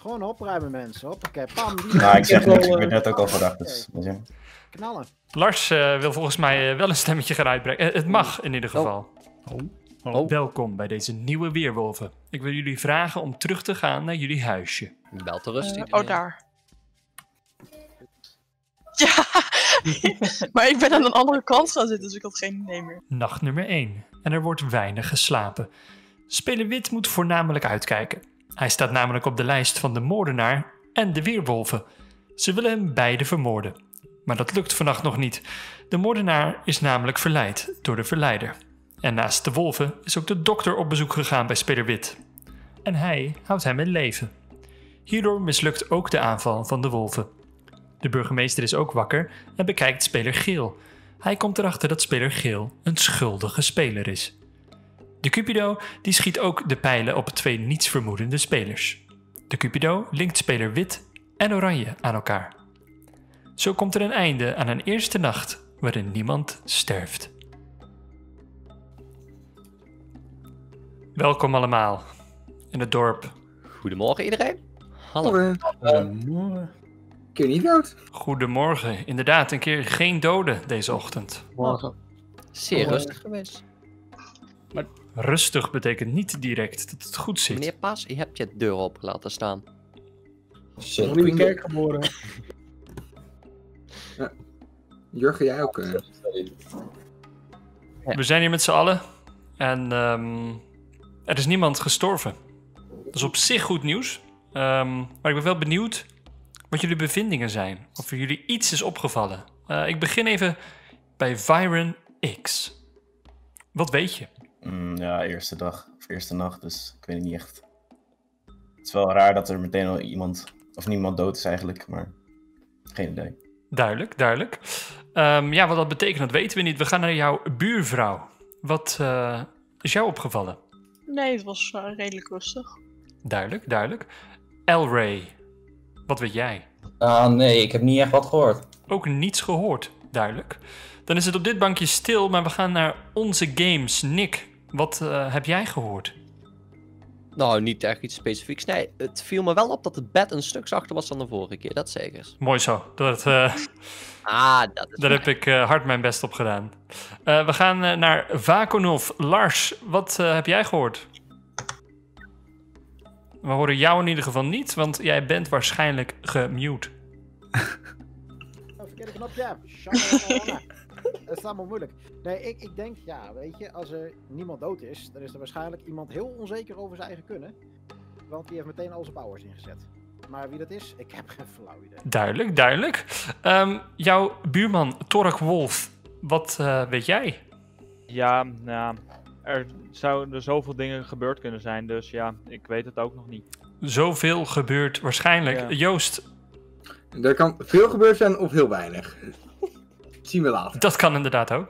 Gewoon opruimen, mensen. Hoppakee, pam. Nou, ik zeg niks. Ik werd net ook al verdacht. Dus, knallen. Lars wil volgens mij wel een stemmetje gaan uitbrengen. Het mag in ieder geval. Welkom bij deze nieuwe Weerwolven. Ik wil jullie vragen om terug te gaan naar jullie huisje. Wel te rust. Daar. Ja, maar ik ben aan een andere kant gaan zitten, dus ik had geen idee meer. Nacht nummer 1. En er wordt weinig geslapen. Speler Wit moet voornamelijk uitkijken. Hij staat namelijk op de lijst van de moordenaar en de weerwolven. Ze willen hem beide vermoorden. Maar dat lukt vannacht nog niet. De moordenaar is namelijk verleid door de verleider. En naast de wolven is ook de dokter op bezoek gegaan bij speler Wit. En hij houdt hem in leven. Hierdoor mislukt ook de aanval van de wolven. De burgemeester is ook wakker en bekijkt speler Geel. Hij komt erachter dat speler Geel een schuldige speler is. De Cupido die schiet ook de pijlen op 2 nietsvermoedende spelers. De Cupido linkt speler Wit en Oranje aan elkaar. Zo komt er een einde aan een eerste nacht waarin niemand sterft. Welkom allemaal in het dorp. Goedemorgen iedereen. Hallo. Goedemorgen. Kun je niet dood? Goedemorgen. Inderdaad, een keer geen doden deze ochtend. Morgen. Zeer rustig geweest. Maar rustig betekent niet direct dat het goed zit. Meneer Paas, je hebt je deur open laten staan. Nog niet in de kerk geboren. Ja. Jurgen, jij ook? We zijn hier met z'n allen en er is niemand gestorven. Dat is op zich goed nieuws. Maar ik ben wel benieuwd wat jullie bevindingen zijn. Of er jullie iets is opgevallen. Ik begin even bij Viren X. Wat weet je? Ja, eerste dag of eerste nacht, dus ik weet het niet echt. Het is wel raar dat er meteen al iemand of niemand dood is eigenlijk, maar geen idee. Duidelijk, duidelijk. Ja, wat dat betekent, dat weten we niet. We gaan naar jouw buurvrouw. Wat is jou opgevallen? Nee, het was redelijk rustig. Duidelijk, duidelijk. Elray, wat weet jij? Nee, ik heb niet echt wat gehoord. Ook niets gehoord, duidelijk. Dan is het op dit bankje stil, maar we gaan naar onze games. Nick, wat heb jij gehoord? Nou, niet echt iets specifieks. Nee, het viel me wel op dat het bed een stuk zachter was dan de vorige keer. Dat zeker. Mooi zo. Dat, dat is daar heb ik hard mijn best op gedaan. We gaan naar Vakonov. Lars, wat heb jij gehoord? We horen jou in ieder geval niet, want jij bent waarschijnlijk gemute. Verkeerde knopje. Dat is allemaal moeilijk. Nee, ik denk, ja, weet je, als er niemand dood is, dan is er waarschijnlijk iemand heel onzeker over zijn eigen kunnen. Want die heeft meteen al zijn powers ingezet. Maar wie dat is, ik heb geen flauw idee. Duidelijk, duidelijk. Jouw buurman, Torak Wolf, wat weet jij? Ja, nou, er zouden zoveel dingen gebeurd kunnen zijn, dus ja, ik weet het ook nog niet. Zoveel gebeurt waarschijnlijk. Ja. Joost? Er kan veel gebeurd zijn of heel weinig. Zien we later. Dat kan inderdaad ook.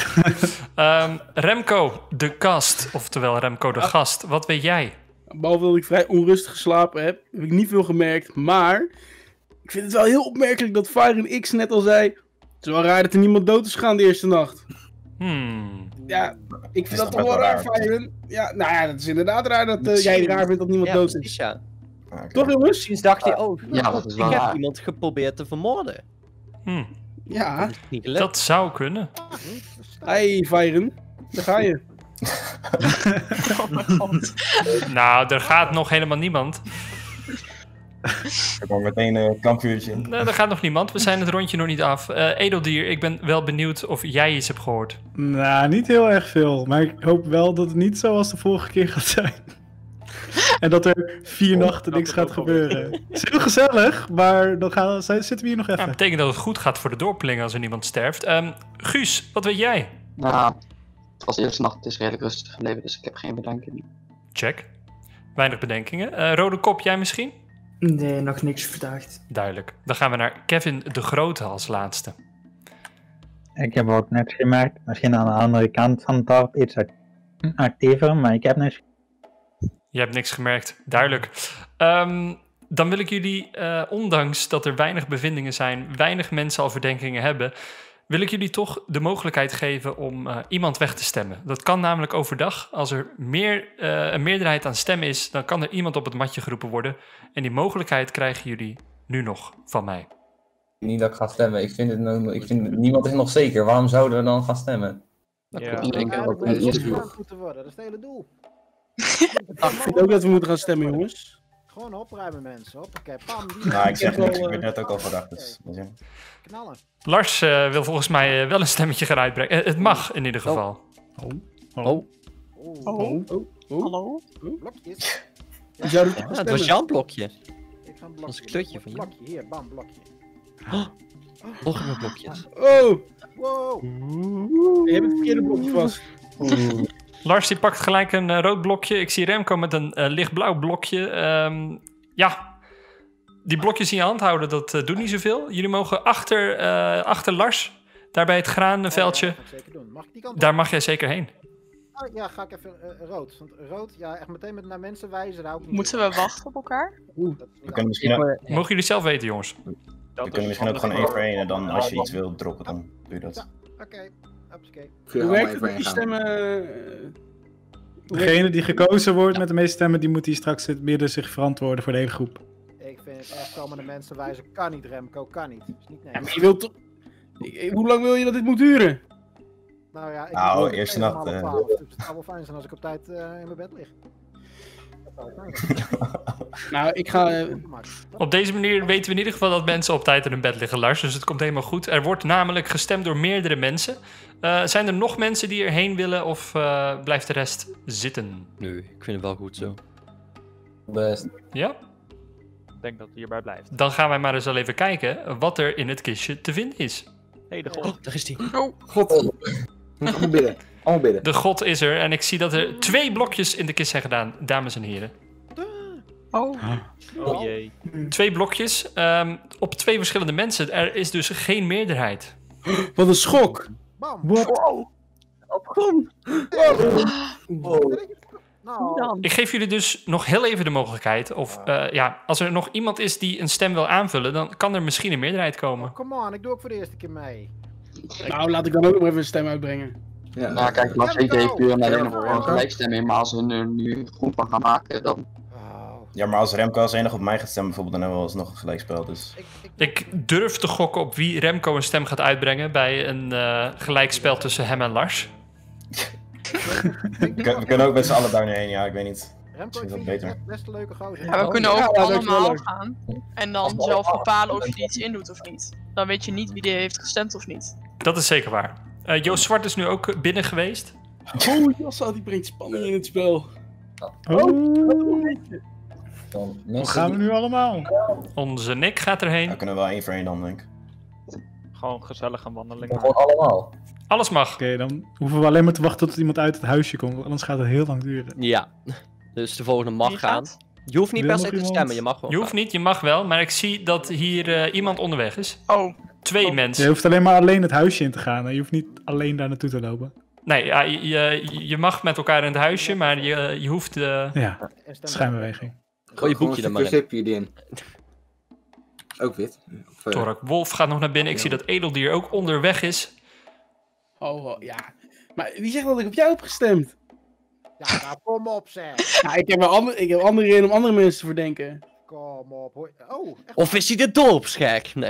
Remco, de gast, oftewel Remco de gast, wat weet jij? Behalve dat ik vrij onrustig geslapen heb ik niet veel gemerkt, maar ik vind het wel heel opmerkelijk dat Viren X net al zei, het is wel raar dat er niemand dood is gegaan de eerste nacht. Ja, ik vind dat toch wel raar, Viren. Ja, nou ja, dat is inderdaad raar dat jij raar vindt dat niemand dood is. Ja. Okay. Toch jongens? Misschien dacht hij, oh, ja, dat is wel ik heb raar. iemand geprobeerd te vermoorden. Ja, dat zou kunnen. Hey Viren, daar ga je. Oh mijn god. Nou, er gaat nog helemaal niemand. Er komt meteen een kampvuurtje in. Nee, er gaat nog niemand. We zijn het rondje nog niet af. Edeldier, ik ben wel benieuwd of jij iets hebt gehoord. Nou, niet heel erg veel. Maar ik hoop wel dat het niet zoals de vorige keer gaat zijn. En dat er 4 nachten niks gaat gebeuren. Het is heel gezellig, maar dan zitten we hier nog even. Dat betekent dat het goed gaat voor de dorpelingen als er niemand sterft. Guus, wat weet jij? Nou, het was de eerste nacht, het is redelijk rustig gebleven, dus ik heb geen bedenkingen. Check. Weinig bedenkingen. Rode Kop, jij misschien? Nee, nog niks verdacht. Duidelijk. Dan gaan we naar Kevin de Grote als laatste. Ik heb ook net gemerkt, misschien aan de andere kant van het dorp iets actiever, maar ik heb niks. Je hebt niks gemerkt, duidelijk. Dan wil ik jullie, ondanks dat er weinig bevindingen zijn, weinig mensen al verdenkingen hebben, wil ik jullie toch de mogelijkheid geven om iemand weg te stemmen. Dat kan namelijk overdag. Als er een meerderheid aan stemmen is, dan kan er iemand op het matje geroepen worden. En die mogelijkheid krijgen jullie nu nog van mij. Niet dat ik ga stemmen. Ik vind niemand is nog zeker. Waarom zouden we dan gaan stemmen? Dat Ja. klopt zeker. Dat is het hele doel. Ik vind ook dat we moeten gaan stemmen, jongens. Gewoon opruimen mensen, hoppakee. Pam, Nou, ik zeg niks, ik werd net ook al verdacht. Dus, ja. knallen. Lars wil volgens mij wel een stemmetje gaan uitbrengen. Het mag in ieder geval. Hallo? Blokjes. Je zou Ja, het was jouw blokje. Ik ga een blokje. Dat is een kleurtje van je. Blokje, hier, bam, blokje. Nog meer blokjes. Oh! Wow. Je hebt het verkeerde blokje vast. Lars die pakt gelijk een rood blokje. Ik zie Remco met een lichtblauw blokje. Ja, die blokjes in je hand houden, dat doet niet zoveel. Jullie mogen achter Lars, daar bij het graanveldje. Dat ga ik zeker doen. Mag ik die kant op? Daar mag jij zeker heen. Oh, ja, ga ik even rood. Want rood, ja, echt meteen naar mensen wijzen. Daar hou ik niet Moeten we wachten op elkaar? We kunnen misschien ook, Mogen jullie zelf weten, jongens. we kunnen misschien ook gewoon 1 voor 1 en dan als je iets wil droppen, dan doe je dat. Oké, hoppakee. Hoe werkt het met die stemmen? Degene die gekozen wordt met de meeste stemmen, die moet hier straks in het midden zich verantwoorden voor de hele groep. Ik vind het echt komen de mensen wijzen. Kan niet, Remco, kan niet. Is niet Ja, netjes. maar je wilt toch... Hoe lang wil je dat dit moet duren? Nou ja, ik Nou, moet eerste helemaal nacht, om 12, dus het zou wel fijn zijn als ik op tijd in mijn bed lig. Dat zou fijn zijn. Nou, ik ga... Op deze manier weten we in ieder geval dat mensen op tijd in hun bed liggen, Lars. Dus het komt helemaal goed. Er wordt namelijk gestemd door meerdere mensen. Zijn er nog mensen die erheen willen of blijft de rest zitten? Nee, ik vind het wel goed zo. Best. Ja? Ik denk dat het hierbij blijft. Dan gaan wij maar eens wel even kijken wat er in het kistje te vinden is. Hey, de god. Oh, daar is die. God. Moet bidden. Allemaal bidden. De god is er en ik zie dat er 2 blokjes in de kist zijn gedaan, dames en heren. Oh. Oh jee. 2 blokjes op 2 verschillende mensen. Er is dus geen meerderheid. Wat een schok! Bam! Wat? Nou, Ik geef jullie dus nog heel even de mogelijkheid. Of ja, als er nog iemand is die een stem wil aanvullen, dan kan er misschien een meerderheid komen. come on, ik doe ook voor de eerste keer mee. Nou, laat ik dan ook nog even een stem uitbrengen. Ja. Nou, kijk, maar zeker heeft puur en alleen nog gewoon gelijkstemming. Maar als we er nu goed van gaan maken, dan... Ja, maar als Remco als enige op mij gaat stemmen bijvoorbeeld, dan hebben we alsnog een gelijkspel. Dus. Ik durf te gokken op wie Remco een stem gaat uitbrengen bij een gelijkspel tussen hem en Lars. We kunnen ook met z'n allen daar heen, ja, ik weet niet. Remco, Misschien ik is dat vind beter. het best een leuke gozer. Ja, we kunnen ook Ja, dat is wel allemaal leuk. gaan. En dan zelf bepalen of je er iets in doet of niet. Dan weet je niet wie die heeft gestemd of niet. Dat is zeker waar. Joost Zwart is nu ook binnen geweest. Oh, Jassa, die brengt spanning in het spel. Hoe gaan we nu allemaal? Onze Nick gaat erheen. Dan kunnen we wel 1 voor 1 dan, denk ik. Gewoon gezellig een wandeling. Gewoon allemaal. Alles mag. Oké, dan hoeven we alleen maar te wachten tot iemand uit het huisje komt, want anders gaat het heel lang duren. Ja. Dus de volgende mag Wie gaan. gaat? Je hoeft niet Wil per se nog te iemand? stemmen, je mag gewoon Je hoeft niet, je mag wel, maar ik zie dat hier iemand onderweg is. Oh. 2 Je mensen. hoeft alleen maar alleen het huisje in te gaan en je hoeft niet alleen daar naartoe te lopen. Nee, ja, je mag met elkaar in het huisje, maar je hoeft... Ja, schijnbeweging. Gooi je boekje er maar in. Zipje in. Ook wit. Of, Torak Wolf gaat nog naar binnen. Ik zie dat Edeldier ook onderweg is. Oh, ja. Maar wie zegt dat ik op jou heb gestemd? Ja, nou, kom op zeg. Ja, ik heb andere redenen om andere mensen te verdenken. Kom op. Hoor. Oh, echt. Of is hij de dorpsgek? Nee.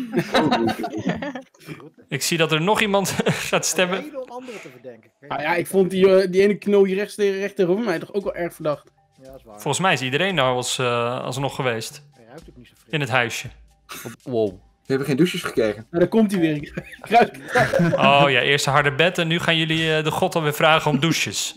Ik zie dat er nog iemand gaat stemmen. Reden om anderen te verdenken. Nou ja, ik vond die ene knol hier recht tegenover mij toch ook wel erg verdacht. Ja, dat is waar. Volgens mij is iedereen nou alsnog geweest. Hij ruikt ook niet zo fris. In het huisje. Wow. We hebben geen douches gekregen. Nou, daar komt hij weer. Ik ruik het. Oh ja, eerst een harde bed en nu gaan jullie de god alweer vragen om douches.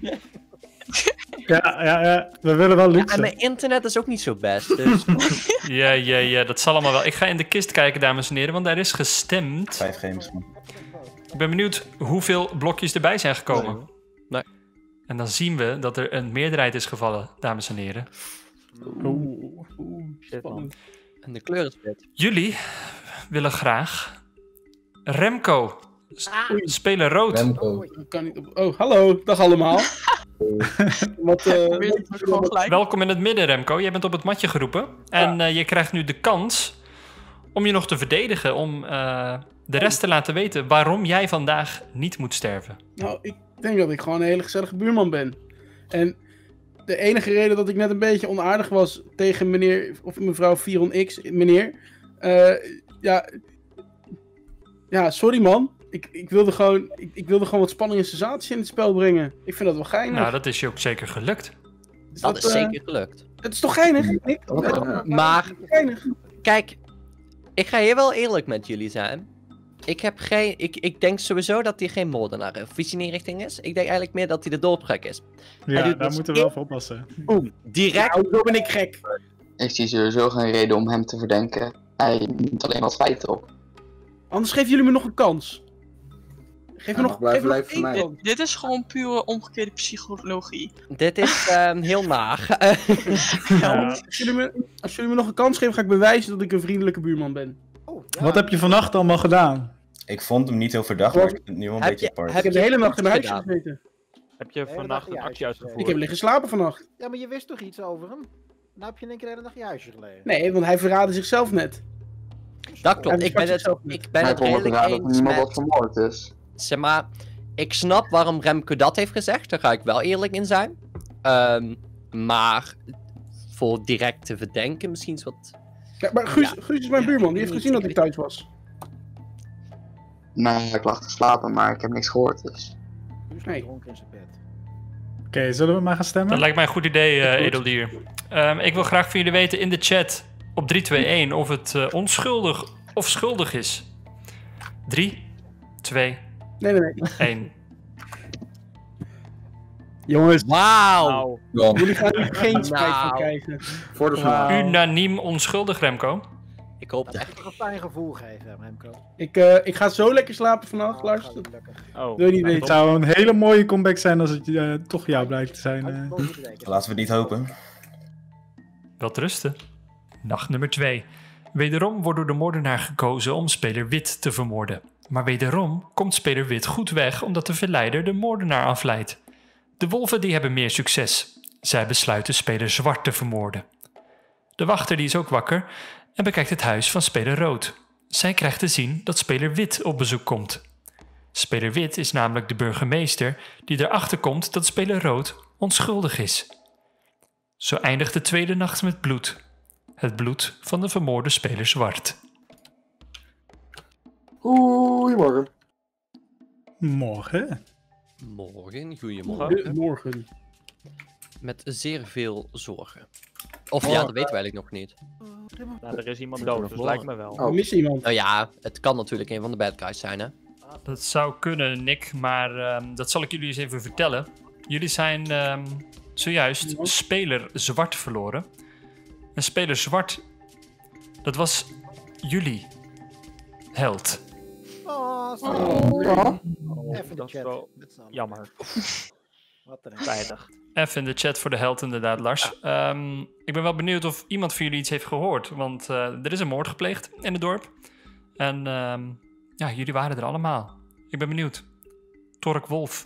Ja, we willen wel Ja, en luxe. mijn internet is ook niet zo best, dus... Ja, dat zal allemaal wel. Ik ga in de kist kijken, dames en heren, want daar is gestemd. 5 games. Ik ben benieuwd hoeveel blokjes erbij zijn gekomen. Nee. En dan zien we dat er een meerderheid is gevallen, dames en heren. Oeh, Shit, man. En de kleur is wit. Jullie willen graag Remco spelen rood. Remco. kan niet op... Oh, hallo. Dag allemaal. Wat, Weer het ook gewoon gelijk. Welkom in het midden, Remco. Jij bent op het matje geroepen. En je krijgt nu de kans om je nog te verdedigen. Om de rest te laten weten waarom jij vandaag niet moet sterven. Nou, ik denk dat ik gewoon een hele gezellige buurman ben. En de enige reden dat ik net een beetje onaardig was tegen meneer of mevrouw Viron-X, meneer. Ja, sorry man. Ik wilde gewoon wat spanning en sensatie in het spel brengen. Ik vind dat wel geinig. Nou, dat is je ook zeker gelukt. Dat is zeker gelukt. Het is toch geinig, Nick? Maar, Geinig. kijk, ik ga hier wel eerlijk met jullie zijn. Ik denk sowieso dat hij geen moordenaar of visie-richting is. Ik denk eigenlijk meer dat hij de dorpgek is. Hij Ja, doet daar dus moeten we wel voor oppassen. boem, direct. Nou, zo ben ik gek. Ik zie sowieso geen reden om hem te verdenken. Hij neemt alleen wat feiten op. Anders geven jullie me nog een kans. Geef me nog blijven één voor mij. kans. Dit is gewoon pure omgekeerde psychologie. Dit is heel laag. Als jullie me nog een kans geven, ga ik bewijzen dat ik een vriendelijke buurman ben. Wat heb je vannacht allemaal gedaan? Ik vond hem niet heel verdacht, maar ik vind het nu wel een beetje apart. Ik heb de hele nacht in mijn huisje gedaan? gezeten. Heb je vannacht een actie uitgevoerd? Ik heb liggen slapen vannacht. Ja, maar je wist toch iets over hem? Nou heb je in één keer de hele dag in je huisje gelegen. Nee, want hij verraadde zichzelf net. Dat klopt, Hij ik ben zichzelf het niet. redelijk dat eens niemand wat met... vermoord is. Zeg maar, ik snap waarom Remco dat heeft gezegd, daar ga ik wel eerlijk in zijn. Maar voor direct te verdenken misschien is wat... Ja, maar Guus is mijn buurman, die heeft gezien dat ik thuis was. Nee, ik lag te slapen, maar ik heb niks gehoord, dus... Guus Nee. dronken in zijn bed. Oké, zullen we maar gaan stemmen? Dat lijkt mij een goed idee, Edeldier. Ik wil graag van jullie weten in de chat op 3, 2, 1 of het onschuldig of schuldig is. 3, 2, Nee. 1. Jongens, Wauw! Dan. jullie gaan hier geen spijt van Nou. krijgen. Voor de zondag. Unaniem onschuldig, Remco. Ik hoop Dat het moet echt. toch een fijn gevoel geven, Remco. Ik ga zo lekker slapen vannacht, Oh, Lars. gaat niet lukken. Oh, Wil je niet nou, weten? Het zou een hele mooie comeback zijn als het toch jou blijkt te zijn. Laten we het niet hopen. Welterusten. Nacht nummer 2. Wederom wordt door de moordenaar gekozen om speler Wit te vermoorden. Maar wederom komt speler Wit goed weg omdat de verleider de moordenaar afleidt. De wolven die hebben meer succes. Zij besluiten speler Zwart te vermoorden. De wachter die is ook wakker en bekijkt het huis van speler Rood. Zij krijgt te zien dat speler Wit op bezoek komt. Speler Wit is namelijk de burgemeester die erachter komt dat speler Rood onschuldig is. Zo eindigt de tweede nacht met bloed. Het bloed van de vermoorde speler Zwart. Goedemorgen. Morgen. Goedemorgen. Morgen. Met zeer veel zorgen. Of ja, dat weten we eigenlijk nog niet. Nou, er is iemand dood, dus lijkt me wel. We missen iemand. Nou ja, het kan natuurlijk een van de bad guys zijn, hè? Dat zou kunnen, Nick, maar dat zal ik jullie eens even vertellen. Jullie zijn zojuist speler Zwart verloren. En speler Zwart, dat was jullie held. Oh, Ja. Even de dat is chat. wel Met z'n allen. jammer. Wat een Spijtig. Even in de chat voor de held inderdaad, Lars. Ik ben wel benieuwd of iemand van jullie iets heeft gehoord. Want er is een moord gepleegd in het dorp. En ja, jullie waren er allemaal. Ik ben benieuwd. Tork Wolf.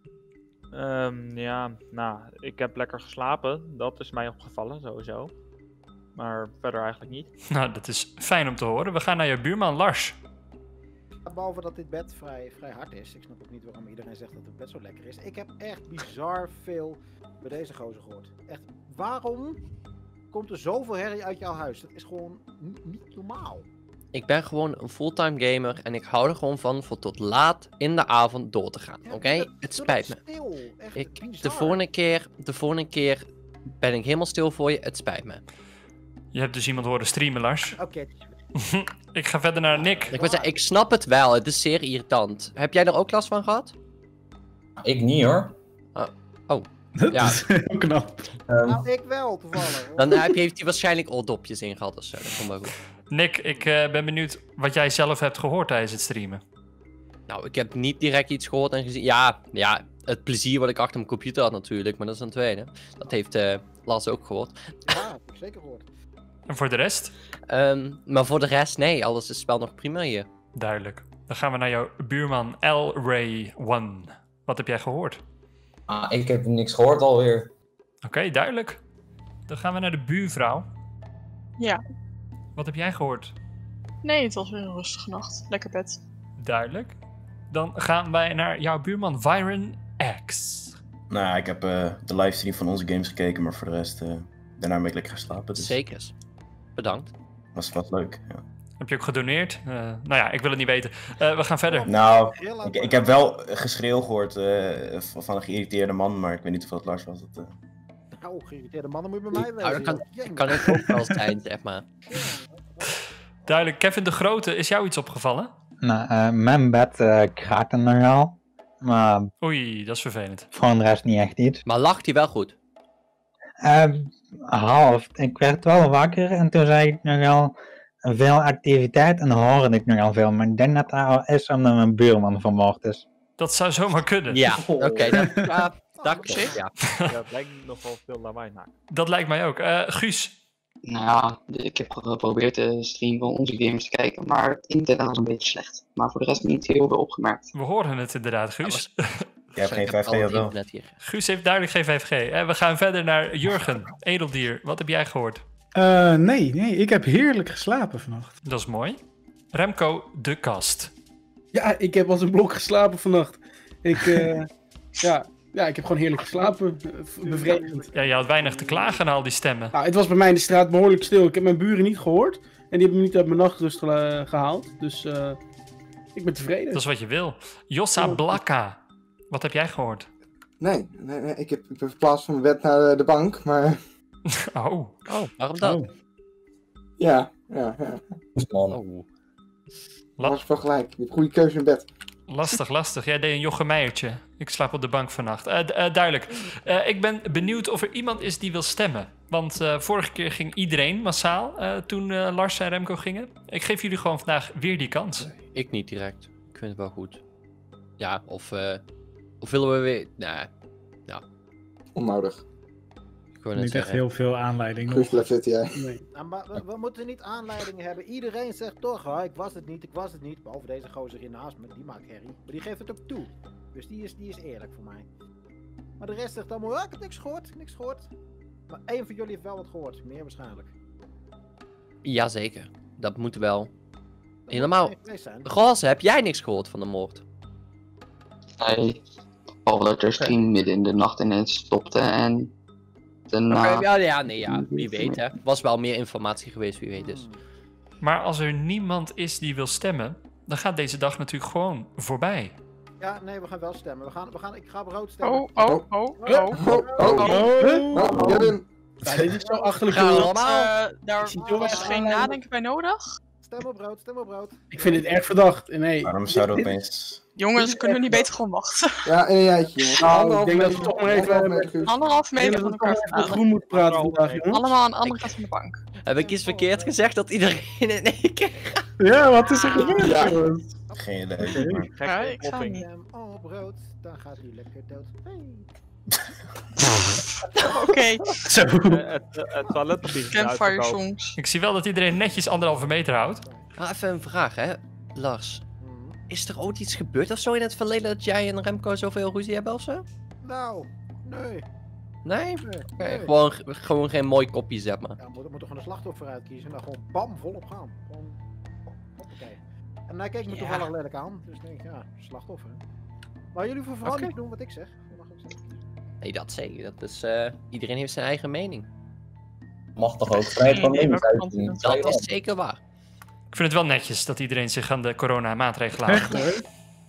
Ja, nou, ik heb lekker geslapen. Dat is mij opgevallen, sowieso. Maar verder eigenlijk niet. Nou, dat is fijn om te horen. We gaan naar je buurman Lars. Behalve dat dit bed vrij hard is. Ik snap ook niet waarom iedereen zegt dat het bed zo lekker is. Ik heb echt bizar veel bij deze gozer gehoord. Echt, waarom komt er zoveel herrie uit jouw huis? Dat is gewoon niet normaal. Ik ben gewoon een fulltime gamer en ik hou er gewoon van voor tot laat in de avond door te gaan, oké? Het spijt me. Stil. Echt bizar. De volgende keer ben ik helemaal stil voor je, het spijt me. Je hebt dus iemand horen streamen, Lars. Oké. Ik ga verder naar Nick. Ik moet zeggen, ik snap het wel, het is zeer irritant. Heb jij er ook last van gehad? Ik niet hoor. Oh. Dat Ja. is heel knap. Nou, ik wel, toevallig. Dan heeft hij waarschijnlijk oordopjes in gehad of zo, dat komt wel goed. Nick, ik ben benieuwd wat jij zelf hebt gehoord tijdens het streamen. Nou, ik heb niet direct iets gehoord en gezien. Ja, het plezier wat ik achter mijn computer had natuurlijk, maar dat is een tweede. Dat heeft Lars ook gehoord. Ja, heb ik zeker gehoord. En voor de rest? Maar voor de rest, nee, alles is het spel nog prima hier. Duidelijk. Dan gaan we naar jouw buurman L-Ray One. Wat heb jij gehoord? Ik heb niks gehoord alweer. Oké, duidelijk. Dan gaan we naar de buurvrouw. Ja. Wat heb jij gehoord? Nee, het was weer een rustige nacht. Lekker bed. Duidelijk. Dan gaan wij naar jouw buurman Viren X. Nou ja, ik heb de livestream van onze games gekeken, maar voor de rest, daarna ben ik lekker gaan dus Zeker. Bedankt. was wat leuk, ja. Heb je ook gedoneerd? Nou ja, ik wil het niet weten. We gaan verder. Nou, ik heb wel geschreeuw gehoord van een geïrriteerde man, maar ik weet niet of dat Lars was. Nou, geïrriteerde mannen moet je bij mij Nou, wezen. dat kan ik ook wel zijn, zeg maar. Duidelijk. Kevin de Grote, is jou iets opgevallen? Nou, mijn bed kraakte nogal. Maar Oei, dat is vervelend. voor de rest niet echt iets. Maar lacht hij wel goed? Half. Ik werd wel wakker en toen zei ik nogal veel activiteit en hoorde ik nogal veel. Maar ik denk dat dat al is omdat mijn buurman vermoord is. Dat zou zomaar kunnen. Ja, oké. Dat op zich. ja. Ja, het lijkt nog wel veel lawaai maken. Dat lijkt mij ook. Guus, Nou ja, ik heb geprobeerd de stream van onze games te kijken, maar het internet was een beetje slecht. Maar voor de rest niet heel veel opgemerkt. we horen het inderdaad, Guus. Jij hebt geen 5G of wel? Guus heeft duidelijk geen 5G. We gaan verder naar Jurgen, edeldier. Wat heb jij gehoord? Nee, ik heb heerlijk geslapen vannacht. Dat is mooi. Remco, de kast. Ja, ik heb als een blok geslapen vannacht. Ja, ik heb gewoon heerlijk geslapen. Bevredigend. Ja, je had weinig te klagen na al die stemmen. Nou, het was bij mij in de straat behoorlijk stil. Ik heb mijn buren niet gehoord. En die hebben me niet uit mijn nachtrust gehaald. Dus ik ben tevreden. Dat is wat je wil. Jossa Blakka, wat heb jij gehoord? Nee, ik ben verplaatst van mijn bed naar de bank, maar... Oh, waarom dan? Ja. Oh. Dat was wel gelijk. Je hebt goede keuze in bed. Lastig. Jij deed een Jochem Meijertje. Ik slaap op de bank vannacht. Duidelijk. Ik ben benieuwd of er iemand is die wil stemmen. Want vorige keer ging iedereen massaal toen Lars en Remco gingen. Ik geef jullie gewoon vandaag weer die kans. Ik niet direct. Ik vind het wel goed. Ja, of willen we weer... Nou, ja. Onnodig. Ik wou net Niet echt zeggen. heel veel aanleiding. Guus blijft zitten, jij. Nee. Nou, maar we moeten niet aanleidingen hebben. Iedereen zegt toch, ik was het niet. Behalve deze gozer hier naast me, die maakt herrie. Maar die geeft het ook toe. Dus die is eerlijk voor mij. Maar de rest zegt allemaal, ik heb niks gehoord. Maar één van jullie heeft wel wat gehoord. Meer waarschijnlijk. Jazeker. Dat moet wel. Helemaal. Zijn. Roze, heb jij niks gehoord van de moord? Nee, behalve dat er stream midden in de nacht ineens stopte en daarna... Oké, wie weet hè. Was wel meer informatie geweest, wie weet dus. Maar als er niemand is die wil stemmen, dan gaat deze dag natuurlijk gewoon voorbij. Ja, nee, we gaan wel stemmen. Ik ga op rood stemmen. Ja, dit is zo achterlijk. Daar was geen nadenken bij nodig. Stem op rood. Ik vind het erg verdacht. Nee. Waarom zouden we opeens... Jongens, kunnen we niet beter gewoon wachten? Ja, een jaartje. Nou, ik denk dat we toch maar even... 1,5 meter van elkaar vandaan. groen moet praten vandaag, jongens. Allemaal aan de andere kant van de bank. Heb ik iets verkeerd gezegd dat iedereen in één keer... Ja, wat is er gebeurd? Ja. Geen idee. Ja, ik ga niet. Stem op rood, dan gaat hij lekker dood. Oké. Zo. Het toiletpapier is Campfire uitverkocht. songs. Ik zie wel dat iedereen netjes 1,5 meter houdt. Even een vraag hè, Lars. Is er ooit iets gebeurd of zo in het verleden dat jij en Remco zoveel ruzie hebben of zo? Nou, nee. Nee? Nee. Gewoon geen mooi kopje, zeg maar. Ja, we moeten gewoon een slachtoffer uitkiezen en dan gewoon bam, volop gaan. Gewoon, hoppakee. En hij keek me toevallig lelijk aan, dus ik denk, ja, slachtoffer. Maar jullie hoeven vooral niet te doen wat ik zeg. Je mag ook zeggen. Nee, dat zeker. Dat is, iedereen heeft zijn eigen mening. Mag toch ook vrijheid van meningsuiting? Dat is zeker waar. Ik vind het wel netjes dat iedereen zich aan de corona-maatregelen houdt. Echt,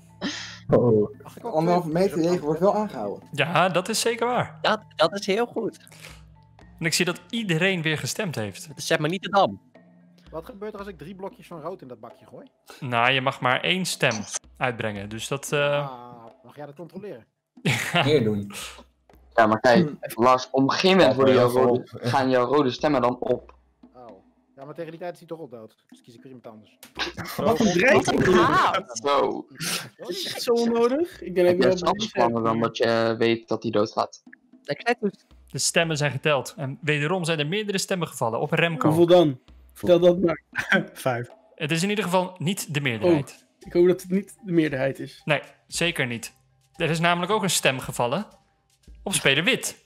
De 1,5 meter regel wordt wel aangehouden. Ja, dat is zeker waar. Dat is heel goed. En ik zie dat iedereen weer gestemd heeft. Het is zeg maar niet de dam. Wat gebeurt er als ik 3 blokjes van rood in dat bakje gooi? Nou, je mag maar 1 stem uitbrengen, dus dat... Mag jij dat controleren? Meer doen. Ja, maar kijk, Lars, op een gegeven moment gaan jouw rode stemmen dan op. Oh. Ja, maar tegen die tijd is hij toch al dood. Dus kies ik weer iemand anders. Wat een dreiging. Zo. Dat is echt zo onnodig. Ik ben Heb even je wel het afgespannen dan dat je weet dat hij doodgaat? De stemmen zijn geteld. En wederom zijn er meerdere stemmen gevallen op Remco. Hoeveel dan? Vertel dat maar. 5. Het is in ieder geval niet de meerderheid. Ik hoop dat het niet de meerderheid is. Nee, zeker niet. Er is namelijk ook een stem gevallen op Speler Wit.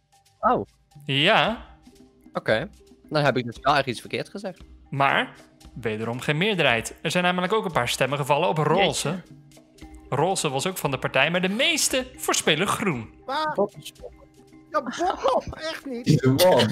Oh. Ja. Oké. Dan heb ik dus wel echt iets verkeerd gezegd. Maar Wederom geen meerderheid. Er zijn namelijk ook een paar stemmen gevallen op roze. Roze was ook van de partij, maar de meeste voorspelen groen. Ja, bot op, echt niet.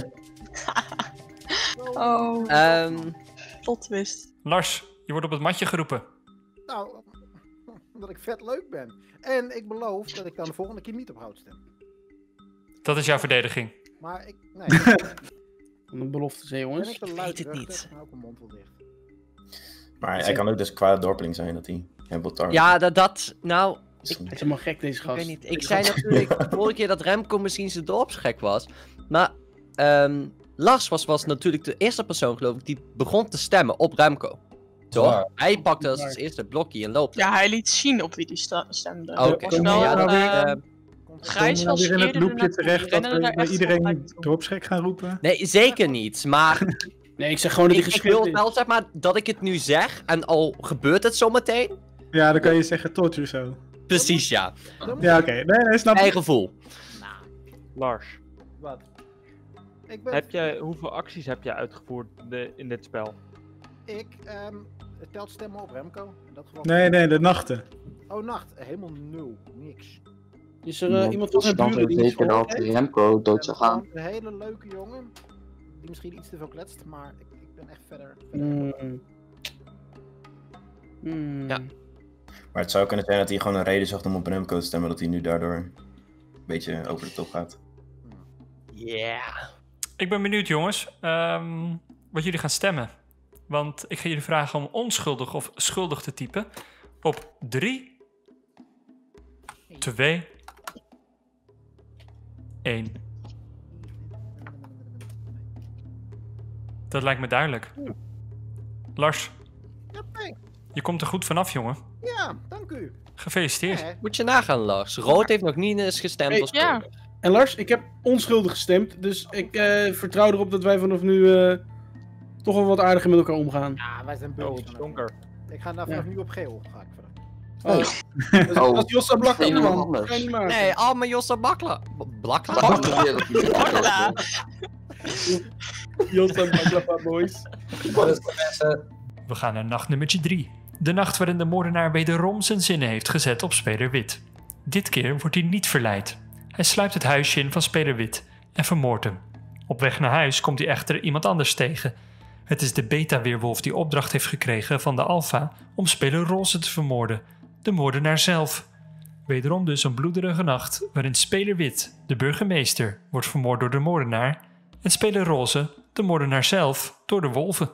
Plot twist. Lars, je wordt op het matje geroepen. Nou, omdat ik vet leuk ben. En ik beloof dat ik dan de volgende keer niet op hout stem. Dat is jouw verdediging. Maar ik, nee. Een belofte, jongens. Ik weet het niet. Ook een mond wel dicht. Maar hij kan ook dus kwade dorpeling zijn, dat hij hem wil targeten. Ja, nou... Het is helemaal gek, deze gast. Ik weet niet. Ik zei natuurlijk de vorige keer dat Remco misschien zijn dorpsgek was. Maar Lars was natuurlijk de eerste persoon, geloof ik, die begon te stemmen op Remco. Toch? Ja. Hij pakte als eerste het blokje en loopt. Ja, hij liet zien op wie die stemde. Oké. Was wel, Grijs was weer in het loopje terecht dat we iedereen dorpsgek gaan roepen? Nee, zeker niet. Maar... Nee, ik zeg gewoon dat hij ik geschikt wil is. wel, zeg maar, dat ik het nu zeg en al gebeurt het zometeen. Ja, dan kan je zeggen tot je zo. Precies, ja. Ja, oké. Nee, snap ik. Eigen gevoel. Lars. Wat? Ik ben... Hoeveel acties heb je uitgevoerd in dit spel? Het telt stemmen op Remco. In dat geval... Nee, de nachten. Oh, nacht. Helemaal nul. Niks. Is er iemand van zijn buren die zeker dat Remco dood zou gaan? Een hele leuke jongen. Die misschien iets te veel kletst, maar ik ben echt verder. Ja. Maar het zou kunnen zijn dat hij gewoon een reden zocht om op Remco te stemmen, dat hij nu daardoor een beetje over de top gaat. Yeah. Ik ben benieuwd, jongens, wat jullie gaan stemmen. Want ik ga jullie vragen om onschuldig of schuldig te typen. Op 3, 2, 1. Dat lijkt me duidelijk. Lars, je komt er goed vanaf, jongen. Ja, dank u. Gefeliciteerd. Moet je nagaan, Lars. Rood heeft nog niet eens gestemd als ja. koning. En Lars, ik heb onschuldig gestemd, dus ik vertrouw erop dat wij vanaf nu toch wel wat aardiger met elkaar omgaan. Ja, wij zijn Oh, buddies. het is donker. Ik ga vanaf nu op geel. Ga ik vanaf. Dat is Jossa Blakla, Helemaal man. anders. Ga je niet maken. Nee, allemaal Jossa Bakla. Blakla? Bakla. Jossa Blakla, boys. We gaan naar nacht nummertje 3. De nacht waarin de moordenaar wederom zijn zinnen heeft gezet op speler wit. Dit keer wordt hij niet verleid. Hij sluipt het huisje in van speler wit en vermoordt hem. Op weg naar huis komt hij echter iemand anders tegen. Het is de beta-weerwolf die opdracht heeft gekregen van de alpha om speler roze te vermoorden. De moordenaar zelf. Wederom dus een bloederige nacht waarin speler wit, de burgemeester, wordt vermoord door de moordenaar en speler roze, de moordenaar zelf, door de wolven.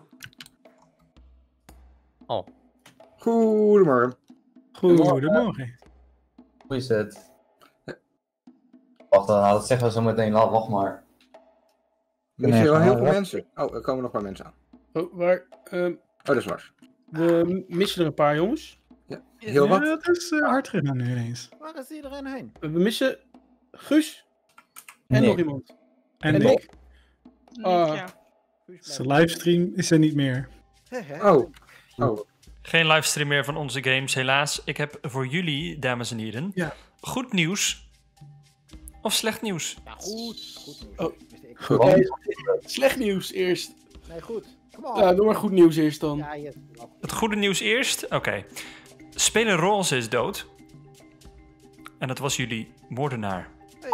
Oh. Goedemorgen. Goedemorgen. Hoe is het? Wacht, dat zeggen we zo meteen. Wacht maar. Er zijn wel heel veel mensen. Oh, er komen nog maar mensen aan. Oh, waar? Dat is waar. We missen er een paar, jongens. Ja, heel wat. Ja, dat is hard gedaan nu ineens. Waar is iedereen heen? We missen Guus en Nick. nog iemand. En En Nick. Ja. Zijn livestream is er niet meer. Oh. Geen livestream meer van onze games, helaas. Ik heb voor jullie, dames en heren, goed nieuws of slecht nieuws. Ja, goed. Goed nieuws. Oh. Wist ik. Nee, slecht nieuws eerst. Nee, goed. Kom op. Ja, doe maar goed nieuws eerst dan. Ja, yes. Het goede nieuws eerst. Oké. Speler roze is dood. En dat was jullie moordenaar.